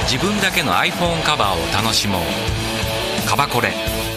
自分だけの iPhone カバーを楽しもう。カバコレ。